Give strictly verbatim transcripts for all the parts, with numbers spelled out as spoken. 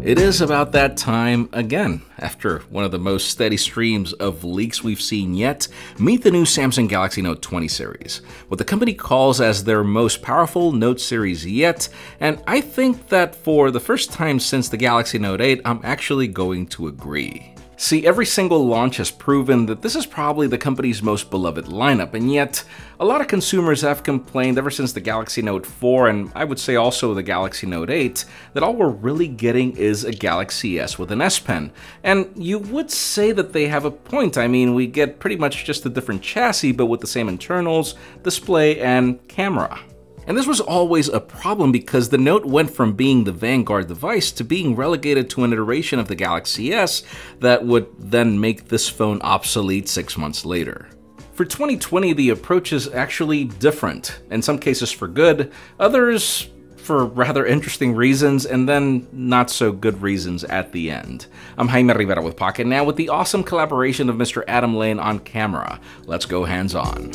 It is about that time again. After one of the most steady streams of leaks we've seen yet, meet the new Samsung Galaxy Note twenty series, what the company calls as their most powerful Note series yet, and I think that for the first time since the Galaxy Note eight, I'm actually going to agree. See, every single launch has proven that this is probably the company's most beloved lineup, and yet a lot of consumers have complained ever since the Galaxy Note four, and I would say also the Galaxy Note eight, that all we're really getting is a Galaxy S with an S Pen. And you would say that they have a point. I mean, we get pretty much just a different chassis, but with the same internals, display, and camera. And this was always a problem because the Note went from being the vanguard device to being relegated to an iteration of the Galaxy S that would then make this phone obsolete six months later. For twenty twenty, the approach is actually different, in some cases for good, others for rather interesting reasons, and then not so good reasons at the end. I'm Jaime Rivera with Pocket Now with the awesome collaboration of Mister Adam Lane on camera. Let's go hands-on.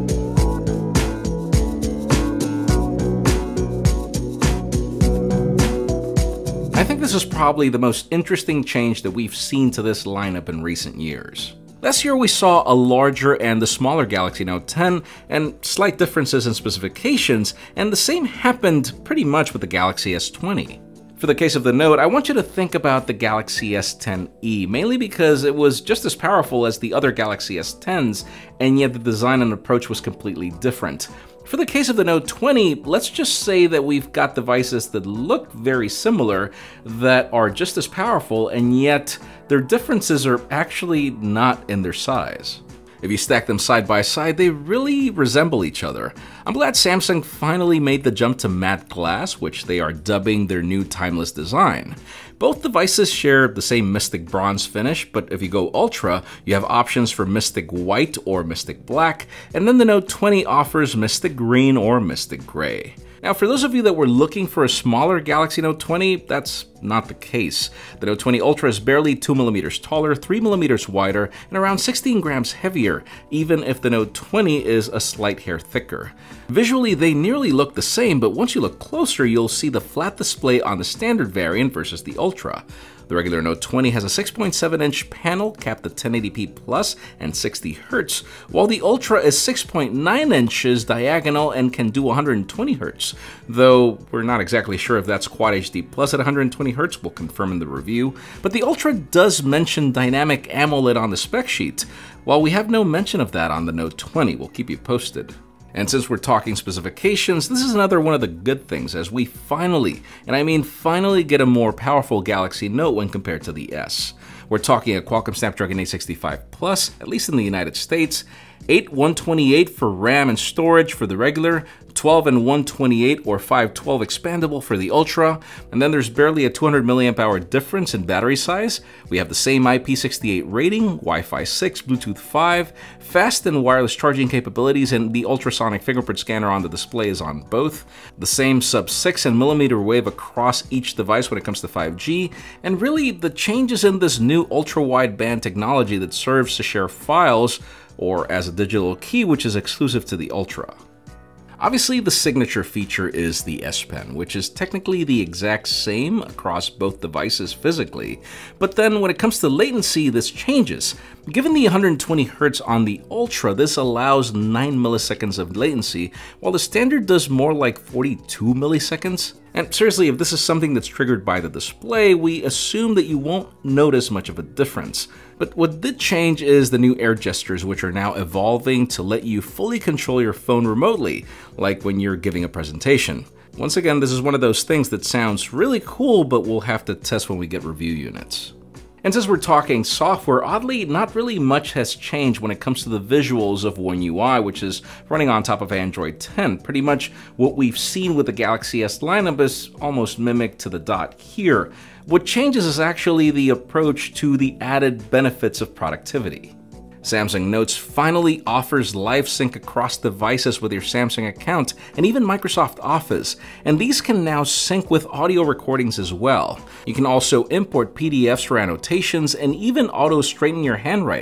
I think this is probably the most interesting change that we've seen to this lineup in recent years. Last year we saw a larger and the smaller Galaxy Note ten and slight differences in specifications, and the same happened pretty much with the Galaxy S twenty. For the case of the Note, I want you to think about the Galaxy S ten e, mainly because it was just as powerful as the other Galaxy S tens, and yet the design and approach was completely different. For the case of the Note twenty, let's just say that we've got devices that look very similar, that are just as powerful, and yet their differences are actually not in their size. If you stack them side by side, they really resemble each other. I'm glad Samsung finally made the jump to matte glass, which they are dubbing their new timeless design. Both devices share the same Mystic Bronze finish, but if you go Ultra, you have options for Mystic White or Mystic Black, and then the Note twenty offers Mystic Green or Mystic Gray. Now, for those of you that were looking for a smaller Galaxy Note twenty, that's not the case. The Note twenty Ultra is barely two millimeters taller, three millimeters wider, and around sixteen grams heavier, even if the Note twenty is a slight hair thicker. Visually, they nearly look the same, but once you look closer, you'll see the flat display on the standard variant versus the Ultra. The regular Note twenty has a six point seven inch panel capped at ten eighty p plus and sixty hertz, while the Ultra is six point nine inches diagonal and can do one hundred twenty hertz. Though we're not exactly sure if that's Quad H D Plus at one hundred twenty hertz, we'll confirm in the review. But the Ultra does mention Dynamic AMOLED on the spec sheet, while we have no mention of that on the Note twenty. We'll keep you posted. And since we're talking specifications, this is another one of the good things as we finally, and I mean finally, get a more powerful Galaxy Note when compared to the S. We're talking a Qualcomm Snapdragon eight sixty-five Plus, at least in the United States, eight one twenty-eight for RAM and storage for the regular, twelve and one twenty-eight or five twelve expandable for the Ultra, and then there's barely a two hundred milliamp hour difference in battery size. We have the same I P six eight rating, Wi-Fi six, Bluetooth five, fast and wireless charging capabilities, and the ultrasonic fingerprint scanner on the display is on both. The same sub six and millimeter wave across each device when it comes to five G, and really the changes in this new ultra-wideband technology that serves to share files, or as a digital key, which is exclusive to the Ultra. Obviously, the signature feature is the S Pen, which is technically the exact same across both devices physically, but then when it comes to latency, this changes. Given the one hundred twenty hertz on the Ultra, this allows nine milliseconds of latency, while the standard does more like forty-two milliseconds. And seriously, if this is something that's triggered by the display, we assume that you won't notice much of a difference. But what did change is the new air gestures, which are now evolving to let you fully control your phone remotely, like when you're giving a presentation. Once again, this is one of those things that sounds really cool, but we'll have to test when we get review units. And since we're talking software, oddly, not really much has changed when it comes to the visuals of One U I, which is running on top of Android ten. Pretty much what we've seen with the Galaxy S lineup is almost mimicked to the dot here. What changes is actually the approach to the added benefits of productivity. Samsung Notes finally offers Live Sync across devices with your Samsung account and even Microsoft Office, and these can now sync with audio recordings as well. You can also import P D Fs for annotations and even auto-straighten your handwriting.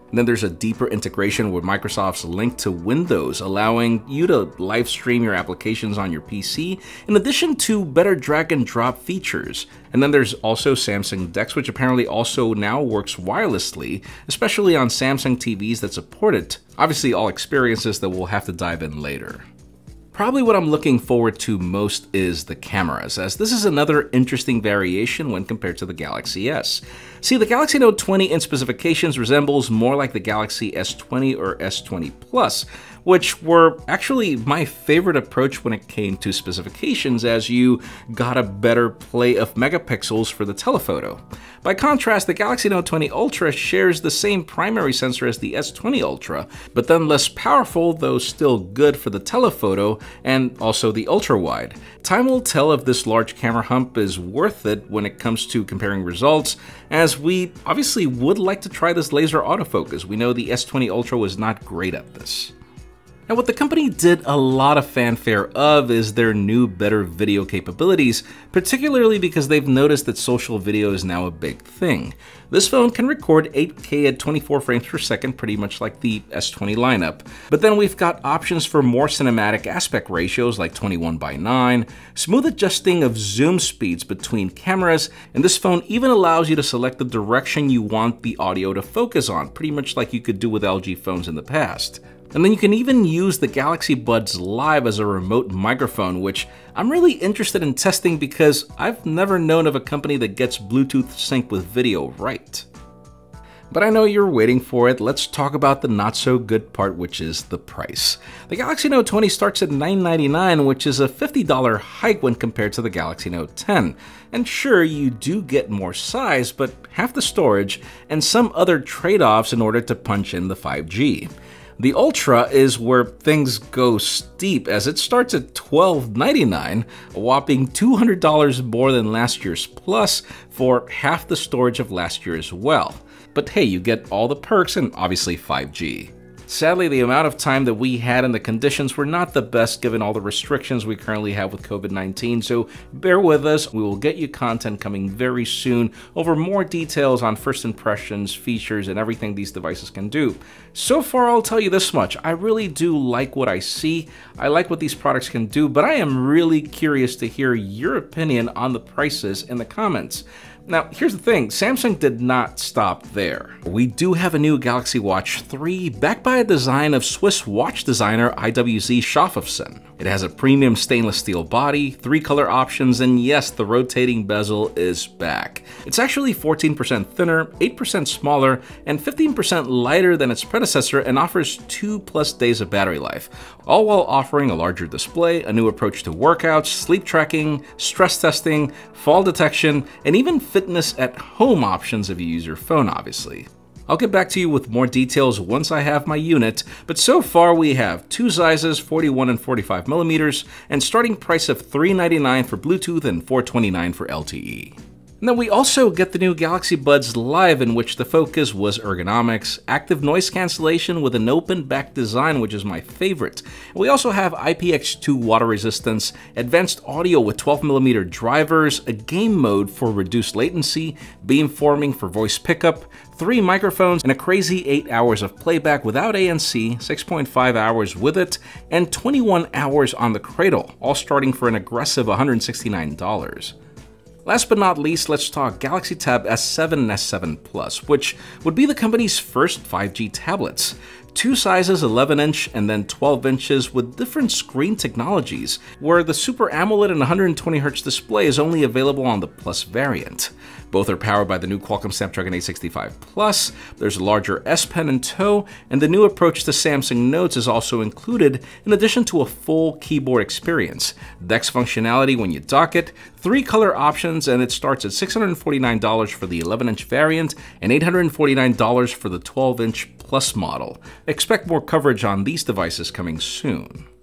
And then there's a deeper integration with Microsoft's link to Windows, allowing you to live stream your applications on your P C, in addition to better drag and drop features. And then there's also Samsung DeX, which apparently also now works wirelessly, especially on Samsung T Vs that support it. Obviously all experiences that we'll have to dive in later. Probably what I'm looking forward to most is the cameras, as this is another interesting variation when compared to the Galaxy S. See, the Galaxy Note twenty in specifications resembles more like the Galaxy S twenty or S twenty Plus, which were actually my favorite approach when it came to specifications, as you got a better play of megapixels for the telephoto. By contrast, the Galaxy Note twenty Ultra shares the same primary sensor as the S twenty Ultra, but then less powerful, though still good for the telephoto and also the ultra-wide. Time will tell if this large camera hump is worth it when it comes to comparing results, as we obviously would like to try this laser autofocus. We know the S twenty Ultra was not great at this. Now, what the company did a lot of fanfare of is their new, better video capabilities, particularly because they've noticed that social video is now a big thing. This phone can record eight K at twenty-four frames per second, pretty much like the S twenty lineup. But then we've got options for more cinematic aspect ratios like twenty-one by nine, smooth adjusting of zoom speeds between cameras, and this phone even allows you to select the direction you want the audio to focus on, pretty much like you could do with L G phones in the past. And then you can even use the Galaxy Buds Live as a remote microphone, which I'm really interested in testing because I've never known of a company that gets Bluetooth sync with video right. But I know you're waiting for it. Let's talk about the not so good part, which is the price. The Galaxy Note twenty starts at nine ninety-nine, which is a fifty dollar hike when compared to the Galaxy Note ten. And sure, you do get more size, but half the storage and some other trade-offs in order to punch in the five G. The Ultra is where things go steep, as it starts at twelve ninety-nine, a whopping two hundred dollars more than last year's Plus for half the storage of last year as well. But hey, you get all the perks and obviously five G. Sadly, the amount of time that we had and the conditions were not the best given all the restrictions we currently have with COVID nineteen, so bear with us. We will get you content coming very soon over more details on first impressions, features, and everything these devices can do. So far, I'll tell you this much. I really do like what I see. I like what these products can do, but I am really curious to hear your opinion on the prices in the comments. Now, here's the thing, Samsung did not stop there. We do have a new Galaxy Watch three backed by a design of Swiss watch designer I W Z Schaffhausen. It has a premium stainless steel body, three color options, and yes, the rotating bezel is back. It's actually fourteen percent thinner, eight percent smaller, and fifteen percent lighter than its predecessor and offers two plus days of battery life, all while offering a larger display, a new approach to workouts, sleep tracking, stress testing, fall detection, and even fitness at home options if you use your phone, obviously. I'll get back to you with more details once I have my unit, but so far we have two sizes, forty-one and forty-five millimeters, and starting price of three ninety-nine for Bluetooth and four twenty-nine for L T E. And then we also get the new Galaxy Buds Live, in which the focus was ergonomics, active noise cancellation with an open back design, which is my favorite. And we also have I P X two water resistance, advanced audio with twelve millimeter drivers, a game mode for reduced latency, beamforming for voice pickup, three microphones, and a crazy eight hours of playback without A N C, six point five hours with it, and twenty-one hours on the cradle, all starting for an aggressive one hundred sixty-nine dollars. Last but not least, let's talk Galaxy Tab S seven and S seven Plus, which would be the company's first five G tablets. Two sizes, eleven inch and then twelve inches, with different screen technologies, where the Super AMOLED and one hundred twenty hertz display is only available on the Plus variant. Both are powered by the new Qualcomm Snapdragon eight sixty-five Plus, there's a larger S Pen in tow, and the new approach to Samsung Notes is also included, in addition to a full keyboard experience, DeX functionality when you dock it, three color options, and it starts at six hundred forty-nine dollars for the eleven inch variant and eight hundred forty-nine dollars for the twelve inch Plus model. Expect more coverage on these devices coming soon.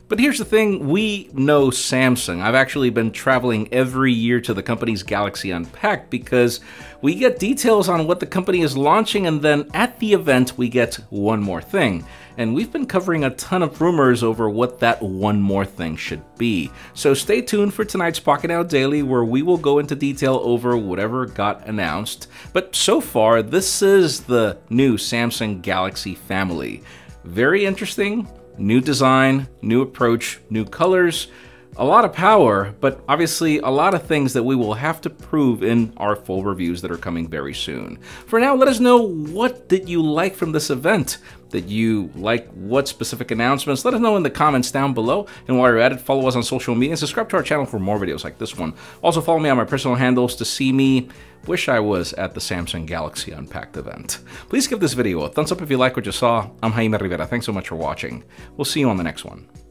But here's the thing, we know Samsung. I've actually been traveling every year to the company's Galaxy Unpacked because we get details on what the company is launching, and then at the event we get one more thing. And we've been covering a ton of rumors over what that one more thing should be. So stay tuned for tonight's Pocketnow Daily, where we will go into detail over whatever got announced. But so far, this is the new Samsung Galaxy family. Very interesting. New design, new approach, new colors, a lot of power, but obviously a lot of things that we will have to prove in our full reviews that are coming very soon. For now, let us know, what did you like from this event? Did you like what specific announcements? Let us know in the comments down below. And while you're at it, follow us on social media and subscribe to our channel for more videos like this one. Also follow me on my personal handles to see me wish I was at the Samsung Galaxy Unpacked event. Please give this video a thumbs up if you like what you saw. I'm Jaime Rivera. Thanks so much for watching. We'll see you on the next one.